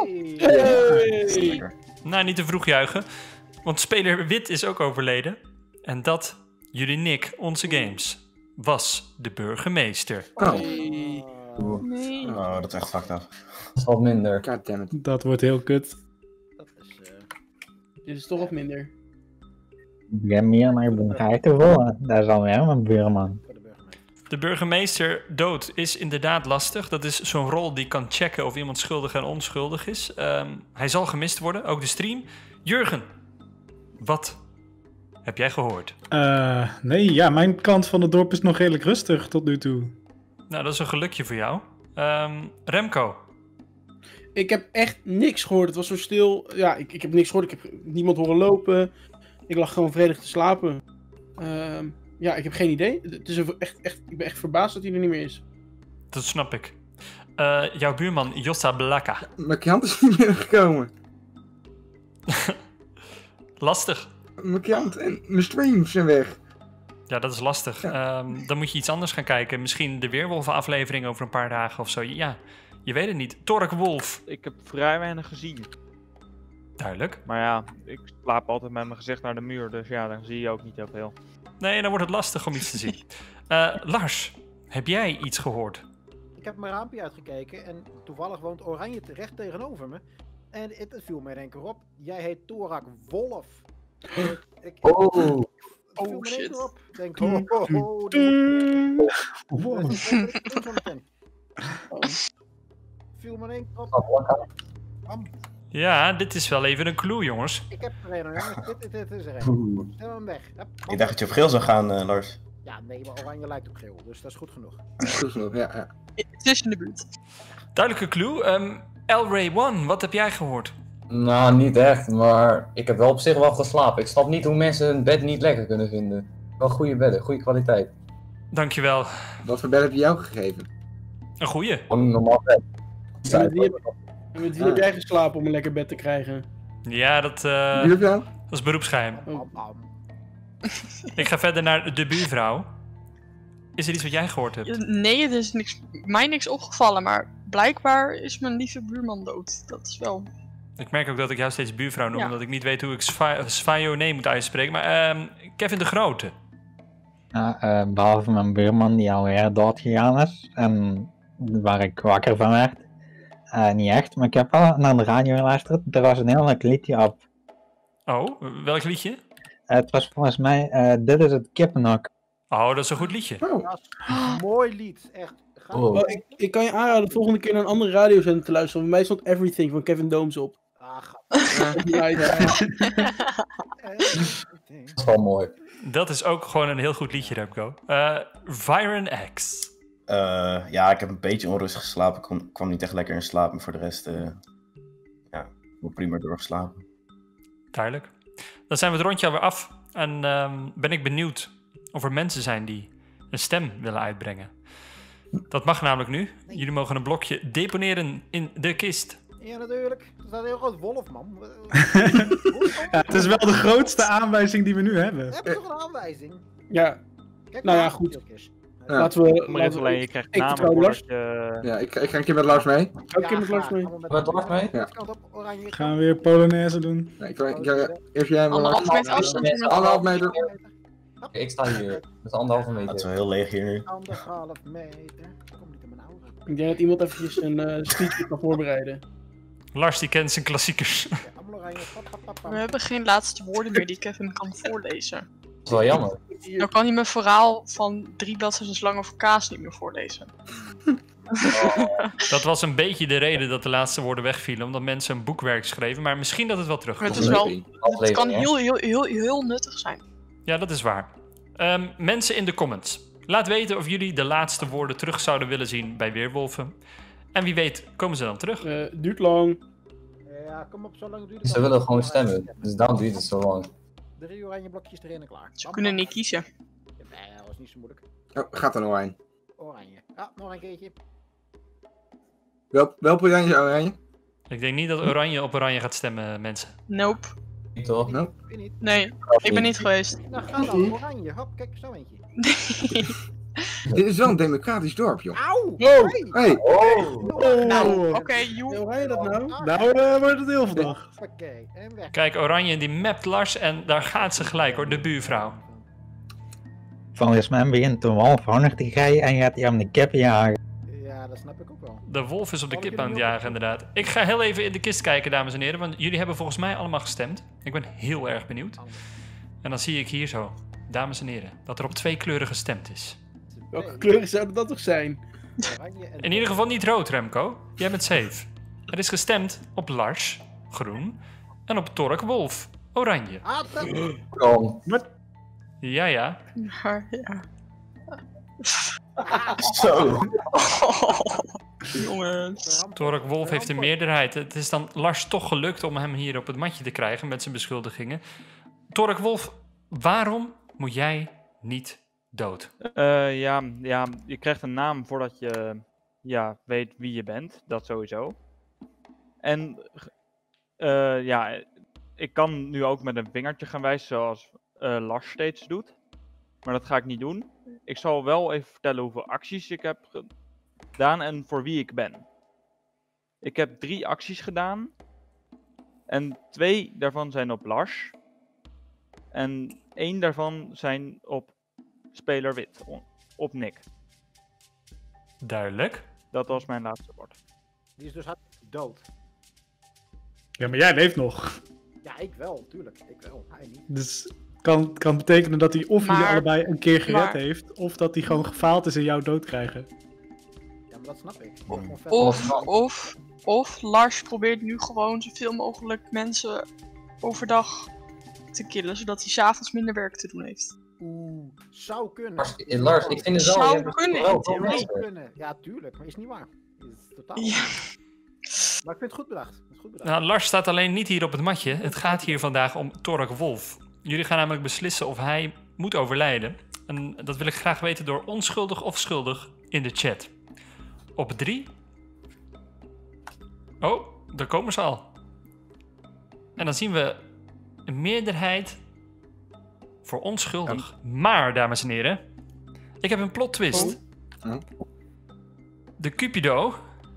Hey. Nou, niet te vroeg juichen. Want speler wit is ook overleden. En dat, jullie Nick, onze games, was de burgemeester. Oh. Nee. Oh, dat is echt fucked up. Dat is wat minder. Goddammit. Dat wordt heel kut. Dat is... Dit is toch wat minder. Ik heb meer, maar ik ben gelijk te vol. Daar is alweer mijn buurman. voor de burgemeester. De burgemeester dood is inderdaad lastig. Dat is zo'n rol die kan checken of iemand schuldig en onschuldig is. Hij zal gemist worden, ook de stream. Jurgen, wat heb jij gehoord? Nee, ja, mijn kant van het dorp is nog redelijk rustig tot nu toe. Nou, dat is een gelukje voor jou. Remco. Ik heb echt niks gehoord. Het was zo stil. Ja, ik heb niks gehoord. Ik heb niemand horen lopen. Ik lag gewoon vredig te slapen. Ja, ik heb geen idee. Het is ik ben echt verbaasd dat hij er niet meer is. Dat snap ik. Jouw buurman Jossa Blakla. Mijn klant is niet meer gekomen. Lastig. Mijn klant en mijn streams zijn weg. Ja, dat is lastig. Dan moet je iets anders gaan kijken. Misschien de Weerwolven-aflevering over een paar dagen of zo. Ja, je weet het niet. Torque Wolf. Ik heb vrij weinig gezien. Duidelijk. Maar ja, ik slaap altijd met mijn gezicht naar de muur, dus ja, dan zie je ook niet heel veel. Nee, dan wordt het lastig om iets te zien. Lars, heb jij iets gehoord? Ik heb mijn raampje uitgekeken en toevallig woont Oranje recht tegenover me. En het viel me in één keer op. Jij heet Torak Wolf. Oh shit. Op. Denk, viel me in één keer op. Ja, dit is wel even een clue, jongens. Ik heb er een, jongens. Dit is er een. Stel hem weg. Ik dacht dat je op geel zou gaan, Lars. Ja, nee, maar Oranje lijkt op geel, dus dat is goed genoeg. Goed genoeg, ja. Het is in de buurt. Duidelijke clue. L-Ray One, wat heb jij gehoord? Nou, niet echt, maar ik heb wel op zich wel geslapen. Ik snap niet hoe mensen een bed niet lekker kunnen vinden. Wel goede bedden, goede kwaliteit. Dankjewel. Wat voor bed heb je jou gegeven? Een goeie. Gewoon een normaal bed. En met wie heb jij geslapen om een lekker bed te krijgen? Ja, dat is beroepsgeheim. Ik ga verder naar de buurvrouw. Is er iets wat jij gehoord hebt? Nee, er is mij niks opgevallen, maar blijkbaar is mijn lieve buurman dood. Dat is wel... Ik merk ook dat ik jou steeds buurvrouw noem, Ja. omdat ik niet weet hoe ik Svajoné moet uitspreken. Maar Kevin de Grote. Ja, behalve mijn buurman die alweer dood gegaan is en waar ik wakker van werd. Niet echt, maar ik heb wel naar de radio geluisterd. Er was een heel leuk liedje op. Oh, welk liedje? Het was volgens mij Dit is het Kippenhok. Oh, dat is een goed liedje. Mooi lied, echt. Ik kan je aanraden de volgende keer naar een andere radiozender te luisteren. Voor mij stond Everything van Kevin Dooms op. Dat is wel mooi. Dat is ook gewoon een heel goed liedje, Remco. Viren X. Ja, ik heb een beetje onrustig geslapen. Ik kwam niet echt lekker in slaap, maar voor de rest wel prima doorgeslapen. Duidelijk. Dan zijn we het rondje alweer af. En ben ik benieuwd of er mensen zijn die een stem willen uitbrengen. Dat mag namelijk nu. Jullie mogen een blokje deponeren in de kist. Ja, natuurlijk. Er staat een heel groot wolf, man. Ja, het is wel de grootste aanwijzing die we nu hebben. Heb je toch een aanwijzing? Ja. Kijk Nou ja, maar, goed. Ilkes. Laten we... Maar dat alleen, je krijgt ik namen vertrouw voordat Lars. je... Ja, ik ga een keer met Lars mee. Ga ik een keer met Lars mee? Met Lars mee? Ja. Gaan we weer Polonaise doen? Nee, eerst jij maar Lars. 1,5 meter afstand. 1,5 meter. Ik sta hier met 1,5 meter. Het is wel heel leeg hier nu. 1,5 meter. Kom niet in mijn aura. Ik denk dat iemand eventjes een speech kan voorbereiden. Lars die kent zijn klassiekers. We hebben geen laatste woorden meer die Kevin kan voorlezen. Dat is wel jammer. Dan kan hij mijn verhaal van 3 bladzijden lang over kaas niet meer voorlezen. Dat was een beetje de reden dat de laatste woorden wegvielen. Omdat mensen een boekwerk schreven. Maar misschien dat het wel terugkomt. Het is wel... Het kan heel nuttig zijn. Ja, dat is waar. Mensen in de comments. Laat weten of jullie de laatste woorden terug zouden willen zien bij Weerwolven. En wie weet komen ze dan terug. Duurt lang. Ja, kom op, zo lang duurt het. Ze willen gewoon stemmen, dus daarom duurt het zo lang. 3 oranje blokjes erin en klaar. Ze kunnen niet kiezen. Nee, dat was niet zo moeilijk. Oh, gaat er nog een. Oranje. Ja, nog een keertje. Welk oranje? Ik denk niet dat Oranje op Oranje gaat stemmen, mensen. Nope. Niet toch? Nope. Nee, ik ben niet geweest. Nou, ga dan, oranje. Hop, kijk, zo eentje. Dit is wel een democratisch dorp, joh. Auw! Oh! Hey! Nou, oké, joe. Hoe ga je dat nou? Nou, wordt het heel verdacht. Oké, en weg. Kijk, Oranje die mapt Lars en daar gaat ze gelijk hoor, de buurvrouw. Volgens mij begint de wolf honger te gijen en gaat hij om de kippen jagen. Ja, dat snap ik ook wel. De wolf is op de kip aan het jagen inderdaad. Ik ga heel even in de kist kijken, dames en heren, want jullie hebben volgens mij allemaal gestemd. Ik ben heel erg benieuwd. En dan zie ik hier zo, dames en heren, dat er op 2 kleuren gestemd is. Welke kleuren zouden dat toch zijn? In ieder geval niet rood, Remco. Jij bent safe. Er is gestemd op Lars, groen, en op Torque Wolf, oranje. Kom. Ja, ja. Maar, ja. Zo. Jongens. Torque Wolf heeft een meerderheid. Het is dan Lars toch gelukt om hem hier op het matje te krijgen met zijn beschuldigingen. Torque Wolf, waarom moet jij niet dood? Ja, je krijgt een naam voordat je weet wie je bent. Dat sowieso. En ik kan nu ook met een vingertje gaan wijzen zoals Lars steeds doet. Maar dat ga ik niet doen. Ik zal wel even vertellen hoeveel acties ik heb gedaan en voor wie ik ben. Ik heb 3 acties gedaan. En 2 daarvan zijn op Lars. En 1 daarvan zijn op speler wit. Op Nick. Duidelijk. Dat was mijn laatste woord. Die is dus dood. Ja, maar jij leeft nog. Ja, ik wel, tuurlijk. Ik wel, hij niet. Dus kan betekenen dat hij of jullie Maar- allebei een keer gered maar- heeft, of dat hij gewoon gefaald is en jou dood krijgen. Ja, maar dat snap ik. Of Lars probeert nu gewoon zoveel mogelijk mensen overdag te killen, zodat hij 's avonds minder werk te doen heeft. Oeh, zou kunnen. Lars, ik vind het wel... Zou je hebt kunnen, wel in veel theorie. mensen. Kunnen. Ja, tuurlijk, maar is niet waar. Is totaal Ja. Maar ik vind het goed bedacht. Het is goed bedacht. Nou, Lars staat alleen niet hier op het matje. Het gaat hier vandaag om Torek Wolf. Jullie gaan namelijk beslissen of hij moet overlijden. En dat wil ik graag weten door onschuldig of schuldig in de chat. Op 3. Oh, daar komen ze al. En dan zien we een meerderheid voor onschuldig. Maar, dames en heren, ik heb een plot twist. De Cupido.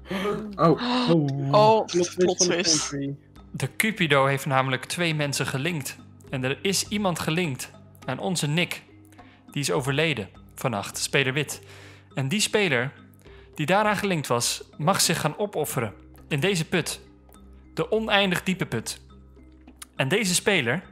Plot twist. De Cupido heeft namelijk 2 mensen gelinkt. En er is iemand gelinkt aan onze Nick. Die is overleden vannacht, speler wit. En die speler die daaraan gelinkt was, mag zich gaan opofferen in deze put. De oneindig diepe put. En deze speler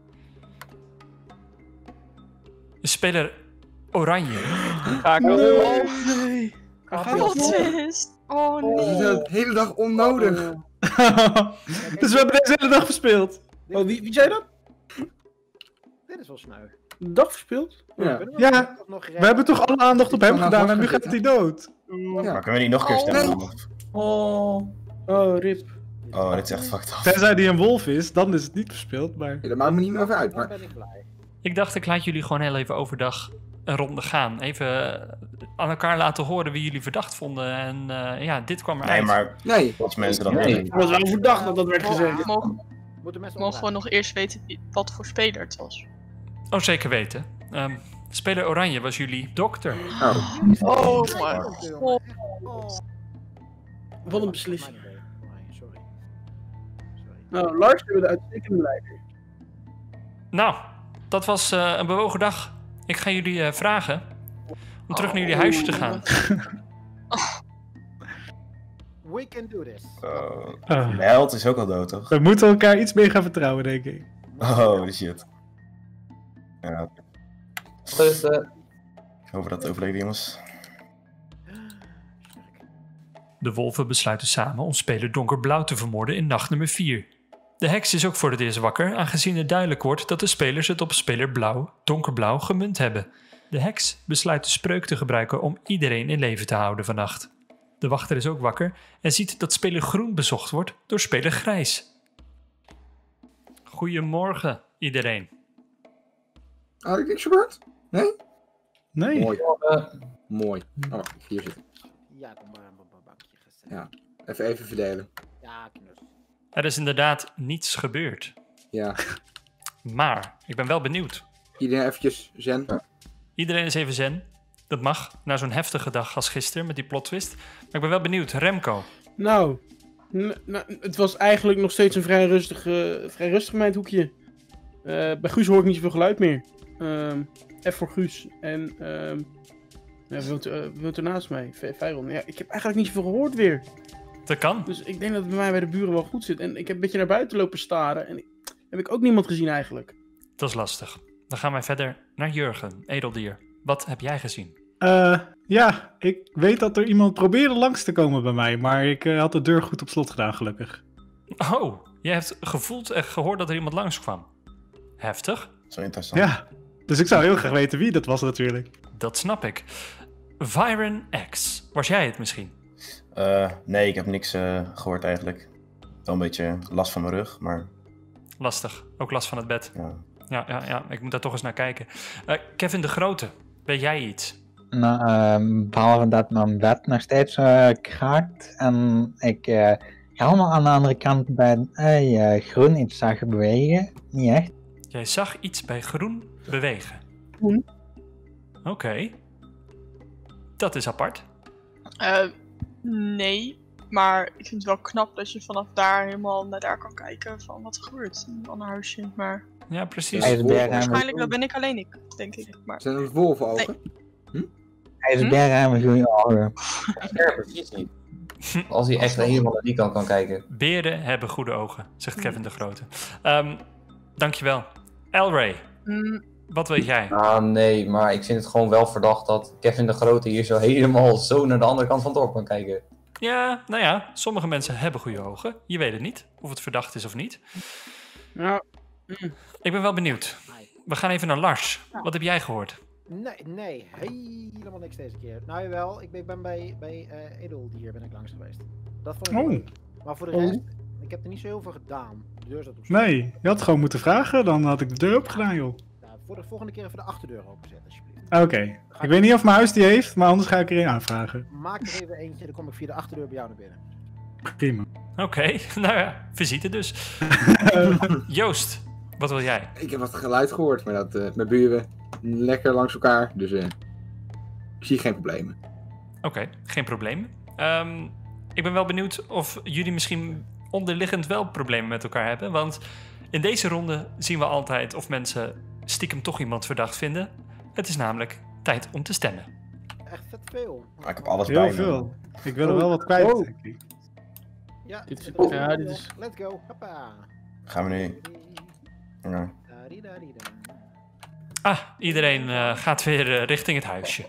is speler Oranje. Ga ik nee. Plot twist. Oh Dat is nee. de hele dag onnodig. Dus we hebben deze hele dag verspeeld. Oh, wie zei dat? Dit is wel sneu. De dag verspeeld? Ja. Ja, we hebben toch alle aandacht op hem gedaan en nu gaat hij dood. Maar kunnen we niet nog een keer stemmen? Oh, rip. Oh, dit is echt fucked up. Tenzij hij een wolf is, dan is het niet verspeeld, maar... Ja, dat maakt me niet meer uit, maar... ben ik blij. Ik dacht, ik laat jullie gewoon heel even overdag een ronde gaan. Even aan elkaar laten horen wie jullie verdacht vonden. En ja, dit kwam eruit. Nee, maar Nee. als mensen dan... Het was wel verdacht dat dat werd gezegd. Mogen we nog eerst weten wat voor speler het was? Oh, zeker weten. Speler Oranje was jullie dokter. Oh mijn god. Wat een beslissing. Nou, Lars hebben de uitstekende leider. Nou, dat was een bewogen dag. Ik ga jullie vragen om terug naar jullie huisje te gaan. We can do this. De held is ook al dood, toch? We moeten elkaar iets meer gaan vertrouwen, denk ik. Oh, shit. Ja. Dus, Over dat overleden, jongens. De wolven besluiten samen om speler Donkerblauw te vermoorden in nacht nummer 4. De heks is ook voor het eerst wakker, aangezien het duidelijk wordt dat de spelers het op speler Blauw, Donkerblauw, gemunt hebben. De heks besluit de spreuk te gebruiken om iedereen in leven te houden vannacht. De wachter is ook wakker en ziet dat speler Groen bezocht wordt door speler Grijs. Goedemorgen, iedereen. Had ik niks gebeurd? Nee? Nee. Mooi. Mooi. Oh, hier zit. Ja, kom maar een bankje gezet. Ja, even verdelen. Ja, knus. Er is inderdaad niets gebeurd. Ja. Maar ik ben wel benieuwd. Iedereen eventjes zen. Iedereen is even zen. Dat mag, na zo'n heftige dag als gisteren met die plot twist. Maar ik ben wel benieuwd. Remco. Nou, het was eigenlijk nog steeds een vrij rustig mijnhoekje. Bij Guus hoor ik niet zoveel geluid meer. F voor Guus. En ja, woont er naast mij, Veyron. Ja, ik heb eigenlijk niet zoveel gehoord weer. Dat kan. Dus ik denk dat het bij mij bij de buren wel goed zit. En ik heb een beetje naar buiten lopen staren. En heb ik ook niemand gezien eigenlijk. Dat is lastig. Dan gaan wij verder naar Jurgen, edeldier. Wat heb jij gezien? Ja, ik weet dat er iemand probeerde langs te komen bij mij, maar ik had de deur goed op slot gedaan, gelukkig. Oh, jij hebt gevoeld en gehoord dat er iemand langskwam. Heftig. Zo interessant. Ja, dus ik zou heel graag weten wie dat was natuurlijk. Dat snap ik. Viren X, was jij het misschien? Nee, ik heb niks gehoord eigenlijk. Wel een beetje last van mijn rug, maar... Lastig, ook last van het bed. Ja. Ja, ik moet daar toch eens naar kijken. Kevin de Grote, weet jij iets? Nou, behalve dat mijn bed nog steeds kraakt en ik helemaal aan de andere kant bij Groen iets zag bewegen. Niet echt. Jij zag iets bij Groen bewegen. Oké. Dat is apart. Nee, maar ik vind het wel knap dat je vanaf daar helemaal naar daar kan kijken van wat er gebeurt in een ander huisje. Maar Ja, precies. waarschijnlijk dat ben ik alleen ik, denk ik. Maar... Zijn dat wolvenogen? IJsbergen hebben goede ogen. Scherpe visie. Als hij echt helemaal naar die kant kan kijken. Beren hebben goede ogen, zegt Kevin de Grote. Dankjewel. Elray, wat wil jij? Ah, nee, maar ik vind het gewoon wel verdacht dat Kevin de Grote hier zo helemaal zo naar de andere kant van het dorp kan kijken. Ja, nou ja, sommige mensen hebben goede ogen. Je weet het niet, of het verdacht is of niet. Ja. Ik ben wel benieuwd. We gaan even naar Lars. Wat heb jij gehoord? Nee, helemaal niks deze keer. Nou jawel, ik ben bij Edeldier ben ik langs geweest. Dat vond ik wel leuk. Maar voor de rest, ik heb er niet zo heel veel gedaan. De deur zat op slot. Nee, je had gewoon moeten vragen, dan had ik de deur open gedaan, joh. Nou, voor de volgende keer even de achterdeur openzetten, alsjeblieft. Oké. Ik weet niet of mijn huis die heeft, maar anders ga ik er een aanvragen. Maak er even eentje, dan kom ik via de achterdeur bij jou naar binnen. Prima. Oké, nou ja, visite dus. Joost, wat wil jij? Ik heb wat geluid gehoord, maar dat mijn buren lekker langs elkaar, dus ik zie geen problemen. Oké, geen probleem. Ik ben wel benieuwd of jullie misschien onderliggend wel problemen met elkaar hebben. Want in deze ronde zien we altijd of mensen stiekem toch iemand verdacht vinden. Het is namelijk tijd om te stemmen. Echt vet veel. Maar ik heb alles Heel bij me. veel. Ik wil er wel wat kwijt, denk ik. Ja, Dit is- dit is ja, dit is- Let's go, hoppa. Gaan we nu. Ja. Ah, iedereen gaat weer richting het huisje.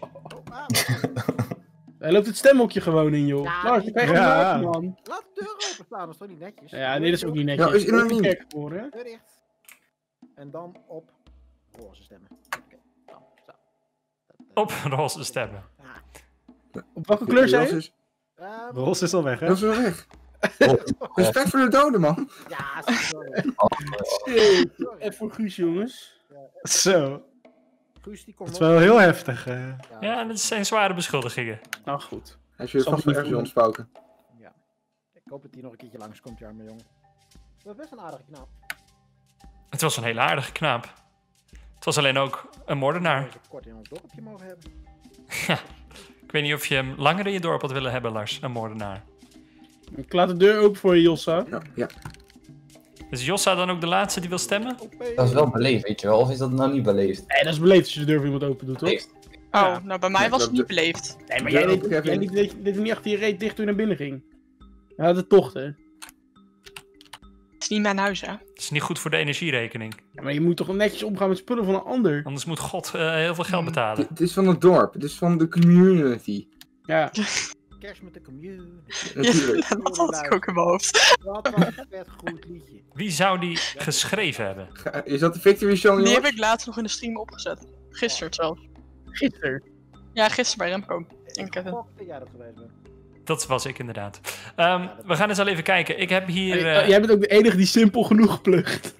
Hij loopt het stemhokje gewoon in, joh. Ja, Lars, dan krijg je ja. een man. Laat de deur openstaan, dat is toch niet netjes? Ja, nee, dat is ook niet netjes. Ja, is anoniem. Gek geworden, hè? Deur dicht. En dan op roze stemmen. Oké, zo. Op roze stemmen. Op welke kleur zei je? Roze is al weg, hè? Dat is wel weg. Respect voor de doden, man. Ja, sorry. Even voor Guus, jongens. Zo. Guus, die Dat komt is wel heel heftig. Ja, dat zijn zware beschuldigingen. Nou, goed. Hij is weer Zal vast niet wel ergens voelen. ontspoken. Ja. Ik hoop dat hij nog een keertje langskomt, ja, mijn jongen. Dat is best een aardige knaap. Het was een hele aardige knaap. Het was alleen ook een moordenaar. Deze kort in ons dorpje mogen hebben. Ja. Ik weet niet of je hem langer in je dorp had willen hebben, Lars, een moordenaar. Ik laat de deur open voor je, Jossa. Ja. Is Jossa dan ook de laatste die wil stemmen? Dat is wel beleefd, weet je wel. Of is dat nou niet beleefd? Nee, dat is beleefd als je de deur voor iemand open doet, toch? Beleefd. Oh, nou bij mij Ja, was het dat- niet beleefd. Nee, maar Ja, jij ook, deed Kevin. deed hem niet achter je reet dicht toen je naar binnen ging. Ja, dat is tocht, hè? Het is niet mijn huis, hè. Dat is niet goed voor de energierekening. Ja, maar je moet toch netjes omgaan met spullen van een ander? Anders moet God heel veel geld betalen. Het is van het dorp, het is van de community. Ja. Kerst met de community. Natuurlijk. Ja, dat had ik ook in mijn hoofd. Dat was een vet goed liedje. Wie zou die geschreven hebben? Is dat de Victory Song, Die heb jongens? ik laatst nog in de stream opgezet. Gisteren zelfs. Gisteren. Ja, gisteren bij Remco. En Kevin. Fuck dat jij dat geweest bent. Dat was ik inderdaad. We gaan eens al even kijken. Ik heb hier... Jij bent ook de enige die simpel genoeg plucht.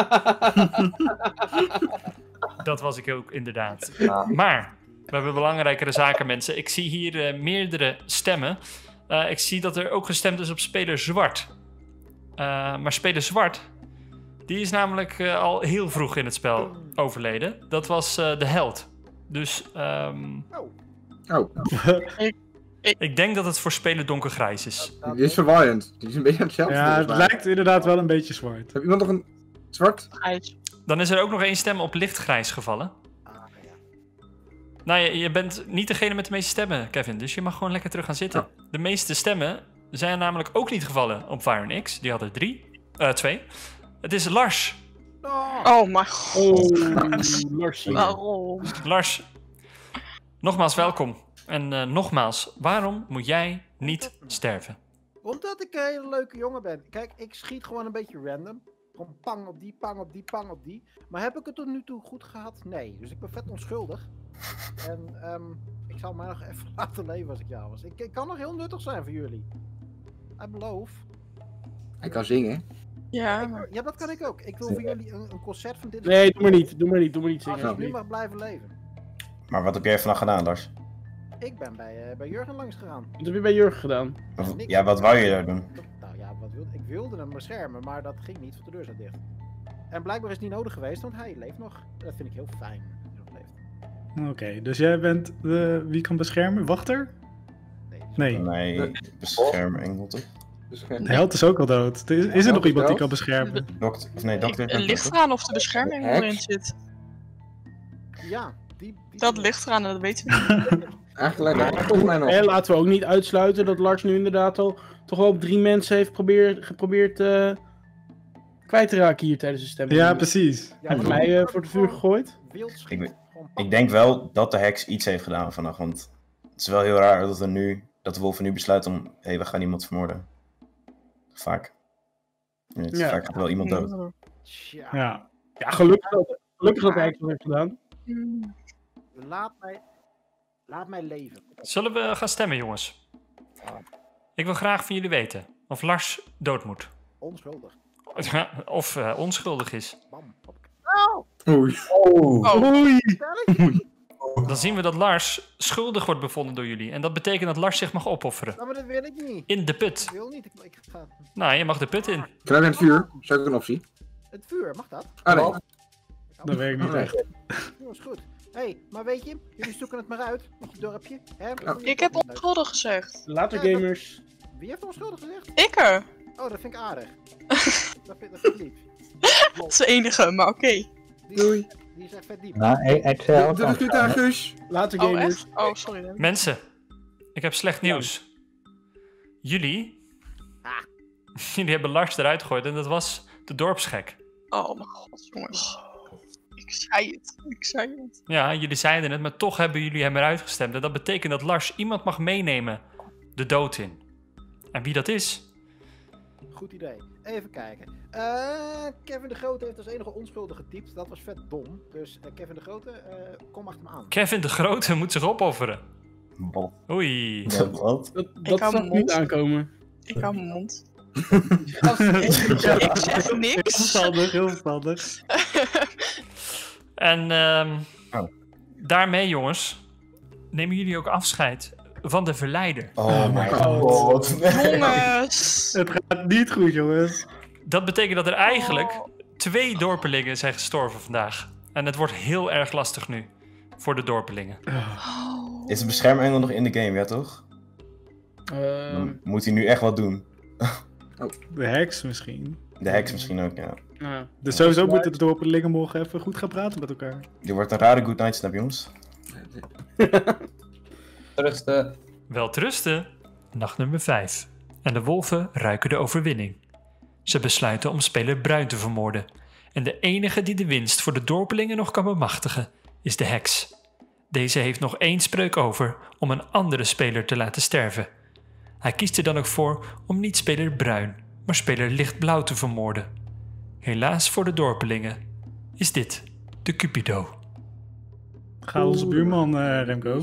Dat was ik ook inderdaad. Ja. Maar we hebben belangrijkere zaken, mensen. Ik zie hier meerdere stemmen. Ik zie dat er ook gestemd is op speler zwart. Maar speler zwart, die is namelijk al heel vroeg in het spel overleden. Dat was de held. Dus Oh, ik denk dat het voor speler donkergrijs is. die is verwarrend. Die is een beetje aan hetzelfde. Ja, volgens het mij. lijkt inderdaad wel een beetje zwart. Heb iemand nog een zwart? Grijs. Dan is er ook nog één stem op lichtgrijs gevallen. Nou, je bent niet degene met de meeste stemmen, Kevin. Dus je mag gewoon lekker terug gaan zitten. De meeste stemmen zijn namelijk ook niet gevallen op Fire X. Die hadden 2. Het is Lars. Oh mijn god. Larsie. Waarom? Lars, nogmaals welkom. En nogmaals, waarom moet jij niet sterven? Omdat ik een hele leuke jongen ben. Kijk, ik schiet gewoon een beetje random. Gewoon pang op die, pang op die, pang op die. Maar heb ik het tot nu toe goed gehad? Nee. Dus ik ben vet onschuldig. En ik zal mij nog even laten leven als ik jou was. Ik kan nog heel nuttig zijn voor jullie. Ik beloof. Hij kan zingen. Ja, maar... Ja, dat kan ik ook. Ik wil voor jullie een concert van dit. Nee, doe maar niet. Doe maar niet Als zingen. ik nu mag blijven leven. Maar wat heb jij vandaag gedaan, Lars? Ik ben bij Jurgen langs gegaan. Wat heb je bij Jurgen gedaan? Of- Niks. ja, wat wou je daar doen? Nou ja, ik wilde hem beschermen, maar dat ging niet, want de deur zat dicht. En blijkbaar is het niet nodig geweest, want hij leeft nog. Dat vind ik heel fijn. Dat hij nog leeft. Oké, dus jij bent de... Wie kan beschermen? Wachter? Nee. Nee, beschermengel toch? De held is ook al dood. Is er nog iemand die kan beschermen? Dokter. Het ligt eraan of de bescherming erin zit. Ja, dat ligt eraan en dat weten we niet. Eigenlijk volgens mij nog. En laten we ook niet uitsluiten dat Lars nu inderdaad al toch wel op 3 mensen heeft geprobeerd kwijt te raken hier tijdens de stemming. Ja, precies. Hij heeft mij voor het vuur gegooid. Ik denk wel dat de heks iets heeft gedaan vannacht, want het is wel heel raar dat de wolven nu besluiten om, we gaan iemand vermoorden. Vaak. Vaak gaat er wel iemand dood. Ja. Ja, gelukkig dat hij het heeft gedaan. Laat mij leven. Zullen we gaan stemmen, jongens? Ik wil graag van jullie weten of Lars dood moet. Onschuldig. Of onschuldig is. Oei. Dan zien we dat Lars schuldig wordt bevonden door jullie. En dat betekent dat Lars zich mag opofferen. Nou, maar dat wil ik niet. In de put. Ik wil niet. Ik ga... Nou, je mag de put in. Krijg je het vuur? Is ook een optie. Het vuur, mag dat? Ah, nee. Dat werkt niet echt. Dat is goed. Maar weet je, jullie zoeken het maar uit met je dorpje. Hè? Ik heb onschuldig gezegd. Later gamers. Wie heeft onschuldig gezegd? Ik er. Oh, dat vind ik aardig. dat vind ik lief. Dat is de enige, maar oké. Doei. Die is echt vet diep. Nou, ik zei ook Doe het niet aan, Guus. Later Oh, gamers. echt? Oh, sorry. Mensen, ik heb slecht nieuws. Jullie hebben Lars eruit gegooid en dat was de dorpsgek. Oh mijn god, jongens. Ik zei het. Ja, jullie zeiden het, maar toch hebben jullie hem eruit gestemd. En dat betekent dat Lars iemand mag meenemen de dood in. En wie dat is? Goed idee. Even kijken. Kevin de Grote heeft als enige onschuldige getypt. Dat was vet dom. Dus Kevin de Grote, kom achter hem aan. Kevin de Grote moet zich opofferen. Bot. Oei. Dat zag ik niet aankomen. Ik hou mijn mond. Ik zeg niks. Heel verstandig. En daarmee, jongens, nemen jullie ook afscheid van de verleider. Oh my god. Jongens. Het gaat niet goed, jongens. Dat betekent dat er eigenlijk 2 dorpelingen zijn gestorven vandaag. En het wordt heel erg lastig nu voor de dorpelingen. Is de beschermengel nog in de game, ja toch? Dan moet hij nu echt wat doen. De heks misschien. De heks misschien ook, ja. Dus sowieso moeten de dorpelingen morgen even goed gaan praten met elkaar. Dit wordt een rare good night snap, jongens. Rusten. Welterusten. Nacht nummer 5. En de wolven ruiken de overwinning. Ze besluiten om speler Bruin te vermoorden. En de enige die de winst voor de dorpelingen nog kan bemachtigen, is de heks. Deze heeft nog 1 spreuk over om een andere speler te laten sterven. Hij kiest er dan ook voor om niet speler Bruin, maar speler Lichtblauw te vermoorden. Helaas voor de dorpelingen is dit de Cupido. Ga onze buurman, Remco.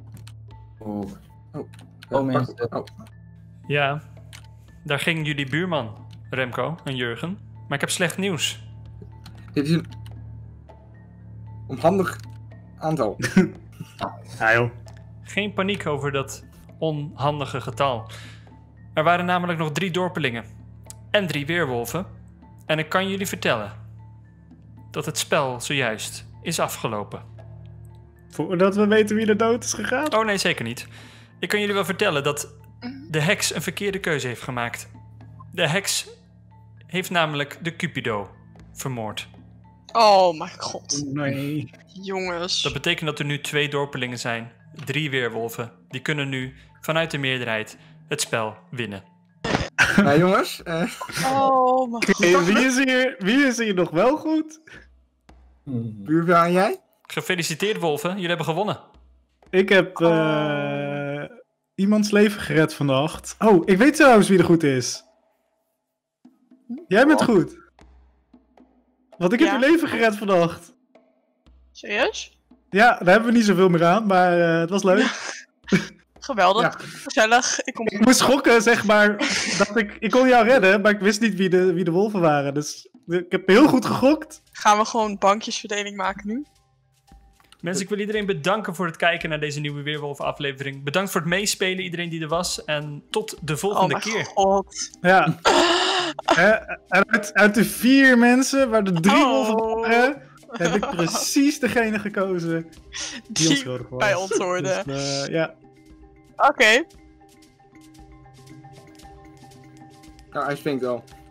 Oh mensen. Ja, daar ging jullie buurman, Remco en Jurgen. Maar ik heb slecht nieuws. Dit is een onhandig aantal. Ja joh. Geen paniek over dat onhandige getal. Er waren namelijk nog 3 dorpelingen en 3 weerwolven. En ik kan jullie vertellen dat het spel zojuist is afgelopen. Voordat we weten wie er dood is gegaan? Oh nee, zeker niet. Ik kan jullie wel vertellen dat de heks een verkeerde keuze heeft gemaakt. De heks heeft namelijk de Cupido vermoord. Oh mijn god. Nee. Jongens. Dat betekent dat er nu 2 dorpelingen zijn, 3 weerwolven. Die kunnen nu vanuit de meerderheid het spel winnen. Nou jongens. Oh mijn god. Wie is hier nog wel goed? Buurvrouw en jij? Gefeliciteerd wolven, jullie hebben gewonnen. Ik heb iemands leven gered vannacht. Oh, ik weet trouwens wie er goed is. Jij bent goed. Want ik heb je leven gered vannacht. Serieus? Ja, daar hebben we niet zoveel meer aan, maar het was leuk. Geweldig. Ja. Gezellig. Ik moest schokken, zeg maar. Dat ik kon jou redden, maar ik wist niet wie de wolven waren. Dus ik heb heel goed gegokt. Gaan we gewoon bankjesverdeling maken nu? Mensen, ik wil iedereen bedanken voor het kijken naar deze nieuwe Weerwolven aflevering. Bedankt voor het meespelen, iedereen die er was. En tot de volgende keer. God. Ja. Uit de 4 mensen, waar er 3 wolven waren, heb ik precies degene gekozen die onschuldig was. Bij ons hoorde. Dus, ja. Oké. Nou, hij springt al.